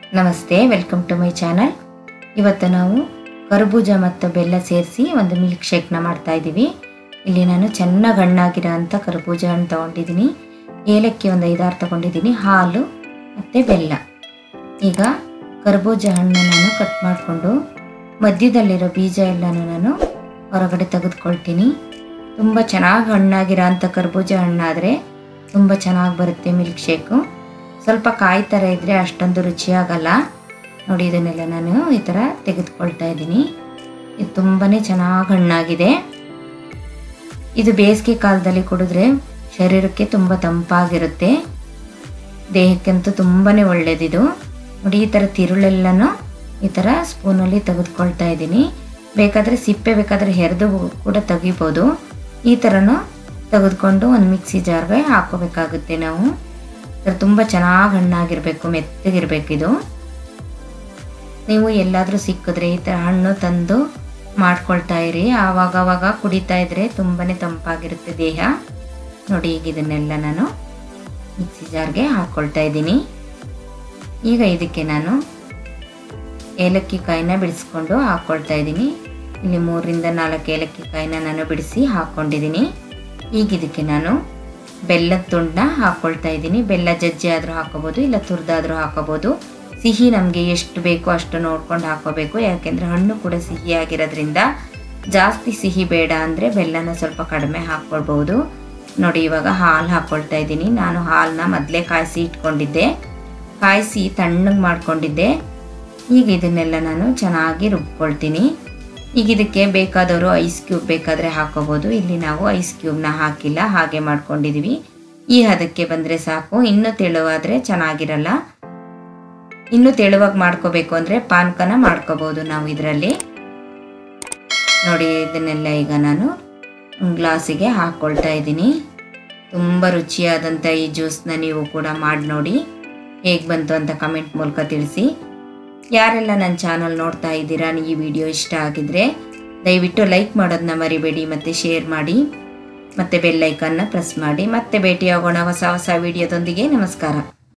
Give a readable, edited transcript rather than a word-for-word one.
ನಮಸ್ತೆ, welcome to my channel. ಇವತ್ತು ನಾವು ಕರ್ಬೂಜ ಮತ್ತು ಬೆಲ್ಲ ಸೇರಿಸಿ ಒಂದು ಮಿಲ್ಕ್ ಶೇಕ್ನ ಮಾಡ್ತಾ ಇದ್ದೀವಿ. ಇಲ್ಲಿ ನಾನು ಚೆನ್ನಾಗಿ ಹಣ್ಣಾಗಿರೋ ಅಂಥ ಕರ್ಬೂಜ ಹಣ್ಣು ತೊಗೊಂಡಿದ್ದೀನಿ, ಏಲಕ್ಕಿ ಒಂದು 5-6 ತೊಗೊಂಡಿದ್ದೀನಿ, ಹಾಲು ಮತ್ತು ಬೆಲ್ಲ. ಈಗ ಕರ್ಬೂಜ ಹಣ್ಣು ನಾನು ಕಟ್ ಮಾಡಿಕೊಂಡು ಮಧ್ಯದಲ್ಲಿರೋ ಬೀಜ ಎಲ್ಲನೂ ನಾನು ಹೊರಗಡೆ ತೆಗೆದುಕೊಳ್ತೀನಿ. ತುಂಬ ಚೆನ್ನಾಗಿ ಹಣ್ಣಾಗಿರೋ ಅಂಥ ಕರ್ಬೂಜ ಹಣ್ಣಾದರೆ ತುಂಬ ಚೆನ್ನಾಗಿ ಬರುತ್ತೆ ಮಿಲ್ಕ್ ಶೇಕು. ಸ್ವಲ್ಪ ಕಾಯಿ ಥರ ಇದ್ದರೆ ಅಷ್ಟೊಂದು ರುಚಿಯಾಗಲ್ಲ. ನೋಡಿ, ಇದನ್ನೆಲ್ಲ ನಾನು ಈ ಥರ ತೆಗೆದುಕೊಳ್ತಾ ಇದ್ದೀನಿ. ಇದು ತುಂಬಾ ಚೆನ್ನಾಗಿ ಹಣ್ಣಾಗಿದೆ. ಇದು ಬೇಸಿಗೆ ಕಾಲದಲ್ಲಿ ಕುಡಿದ್ರೆ ಶರೀರಕ್ಕೆ ತುಂಬ ತಂಪಾಗಿರುತ್ತೆ, ದೇಹಕ್ಕಂತೂ ತುಂಬಾ ಒಳ್ಳೆಯದಿದು. ನೋಡಿ, ಈ ಥರ ತಿರುಳೆಲ್ಲನೂ ಈ ಥರ ಸ್ಪೂನಲ್ಲಿ ತೆಗೆದುಕೊಳ್ತಾ ಇದ್ದೀನಿ. ಬೇಕಾದರೆ ಸಿಪ್ಪೆ ಬೇಕಾದರೆ ಹೆರೆದು ಕೂಡ ತೆಗಿಬೋದು. ಈ ಥರನೂ ತೆಗೆದುಕೊಂಡು ಒಂದು ಮಿಕ್ಸಿ ಜಾರ್ಗೆ ಹಾಕೋಬೇಕಾಗುತ್ತೆ ನಾವು. ತುಂಬ ಚೆನ್ನಾಗಿ ಹಣ್ಣಾಗಿರಬೇಕು, ಮೆತ್ತಗಿರಬೇಕು ಇದು. ನೀವು ಎಲ್ಲಾದರೂ ಸಿಕ್ಕಿದ್ರೆ ಈ ಥರ ಹಣ್ಣು ತಂದು ಮಾಡ್ಕೊಳ್ತಾ ಇರಿ. ಆವಾಗವಾಗ ಕುಡಿತಾ ಇದ್ದರೆ ತುಂಬಾ ತಂಪಾಗಿರುತ್ತೆ ದೇಹ. ನೋಡಿ, ಈಗ ಇದನ್ನೆಲ್ಲ ನಾನು ಮಿಕ್ಸಿ ಜಾರ್ಗೆ ಹಾಕ್ಕೊಳ್ತಾ ಇದ್ದೀನಿ. ಈಗ ಇದಕ್ಕೆ ನಾನು ಏಲಕ್ಕಿ ಕಾಯಿನ ಬಿಡಿಸ್ಕೊಂಡು ಹಾಕ್ಕೊಳ್ತಾ ಇದ್ದೀನಿ. ಇಲ್ಲಿ 3-4 ಏಲಕ್ಕಿ ಕಾಯಿನ ನಾನು ಬಿಡಿಸಿ ಹಾಕ್ಕೊಂಡಿದ್ದೀನಿ. ಈಗ ಇದಕ್ಕೆ ನಾನು ಬೆಲ್ಲದ ತುಂಡನ್ನ ಹಾಕ್ಕೊಳ್ತಾ ಇದ್ದೀನಿ. ಬೆಲ್ಲ ಜಜ್ಜಿ ಆದರೂ ಹಾಕೋಬೋದು, ಇಲ್ಲ ತುರಿದಾದರೂ ಹಾಕೋಬೋದು. ಸಿಹಿ ನಮಗೆ ಎಷ್ಟು ಬೇಕೋ ಅಷ್ಟು ನೋಡ್ಕೊಂಡು ಹಾಕೋಬೇಕು, ಯಾಕೆಂದರೆ ಹಣ್ಣು ಕೂಡ ಸಿಹಿಯಾಗಿರೋದ್ರಿಂದ. ಜಾಸ್ತಿ ಸಿಹಿ ಬೇಡ ಅಂದರೆ ಬೆಲ್ಲನ ಸ್ವಲ್ಪ ಕಡಿಮೆ ಹಾಕ್ಕೊಳ್ಬೋದು. ನೋಡಿ, ಇವಾಗ ಹಾಲು ಹಾಕ್ಕೊಳ್ತಾ ಇದ್ದೀನಿ. ನಾನು ಹಾಲನ್ನ ಮೊದಲೇ ಕಾಯಿಸಿ ಇಟ್ಕೊಂಡಿದ್ದೆ, ಕಾಯಿಸಿ ತಣ್ಣಗೆ ಮಾಡ್ಕೊಂಡಿದ್ದೆ. ಈಗ ಇದನ್ನೆಲ್ಲ ನಾನು ಚೆನ್ನಾಗಿ ರುಬ್ಕೊಳ್ತೀನಿ. ಈಗ ಇದಕ್ಕೆ ಬೇಕಾದವರು ಐಸ್ ಕ್ಯೂಬ್ ಬೇಕಾದರೆ ಹಾಕೋಬೋದು. ಇಲ್ಲಿ ನಾವು ಐಸ್ ಕ್ಯೂಬ್ನ ಹಾಕಿಲ್ಲ, ಹಾಗೆ ಮಾಡ್ಕೊಂಡಿದ್ದೀವಿ. ಈ ಹದಕ್ಕೆ ಬಂದರೆ ಸಾಕು. ಇನ್ನೂ ತೆಳುವಾದರೆ ಚೆನ್ನಾಗಿರಲ್ಲ. ಇನ್ನೂ ತೆಳುವಾಗಿ ಮಾಡ್ಕೋಬೇಕು ಅಂದರೆ ಪಾನಕನ ಮಾಡ್ಕೋಬೋದು ನಾವು ಇದರಲ್ಲಿ. ನೋಡಿ, ಇದನ್ನೆಲ್ಲ ಈಗ ನಾನು ಗ್ಲಾಸಿಗೆ ಹಾಕ್ಕೊಳ್ತಾ ಇದ್ದೀನಿ. ತುಂಬ ರುಚಿಯಾದಂಥ ಈ ಜ್ಯೂಸನ್ನ ನೀವು ಕೂಡ ಮಾಡಿ ನೋಡಿ, ಹೇಗೆ ಬಂತು ಅಂತ ಕಮೆಂಟ್ ಮೂಲಕ ತಿಳಿಸಿ. ಯಾರೆಲ್ಲ ನನ್ನ ಚಾನಲ್ ನೋಡ್ತಾ ಇದ್ದೀರಾ, ಈ ವಿಡಿಯೋ ಇಷ್ಟ ಆಗಿದ್ರೆ ದಯವಿಟ್ಟು ಲೈಕ್ ಮಾಡೋದನ್ನ ಮರಿಬೇಡಿ, ಮತ್ತು ಶೇರ್ ಮಾಡಿ, ಮತ್ತು ಬೆಲ್ ಐಕಾನ್ನ ಪ್ರೆಸ್ ಮಾಡಿ. ಮತ್ತೆ ಭೇಟಿಯಾಗೋಣ ಹೊಸ ವಿಡಿಯೋದೊಂದಿಗೆ. ನಮಸ್ಕಾರ.